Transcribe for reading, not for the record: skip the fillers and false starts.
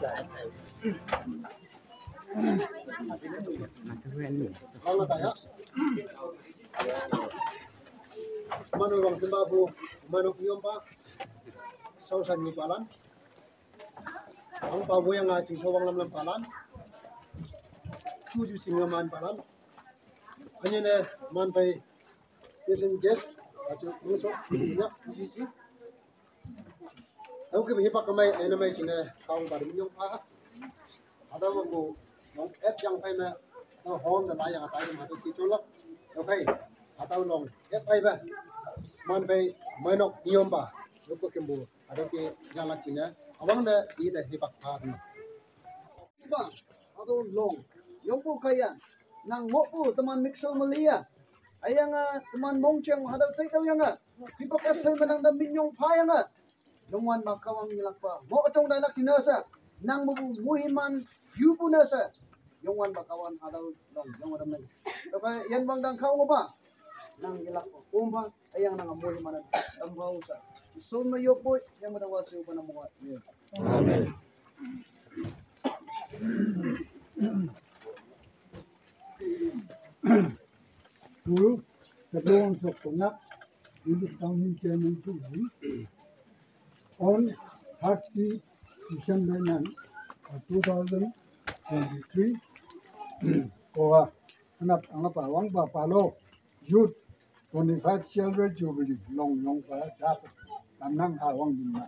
Kalau tanya, mana orang Zimbabwe, mana Kiom Pak, sausan ni palan, ang Pabu yang ngaji sawang lam palan, tujuh singaman palan, hanya ne man pai special guest, macam musuh, punya sisi. Aku kebihipak kamay ay namay cina kaung baru minyong Pak, ada waktu long app yang pai na hon dan layak atau yang atau kitolak, okay, atau long app pai ba, man pai manok niom Pak, lupa kembu, ada ke galak cina, awang na ida hipak Pak. Ba, atau long, yung po kaya, nang mo po, teman mixel malia, ayang teman mongcheng, hadal tayo yang hipak asay manang da minyong paya nga, Lungwan makawang nilak pa. Mo atong dalak tinasa. Nang muhiman yupo nasa. Lungwan makawan adaw long. Lungwan naman. Kaya yan bang dang kao ba? Nang nilak pa. Kumpa ayang nang muhiman at tambaw sa. So mayo po yang madawasi pa ng mga. Amen. Guru, ketuang sokongak, English County Chairman Tuhan, on 30 December 2023, ko hanap ang pawang papalo youth 25 Silver Jubilee long long pa dapat tanang hawang din.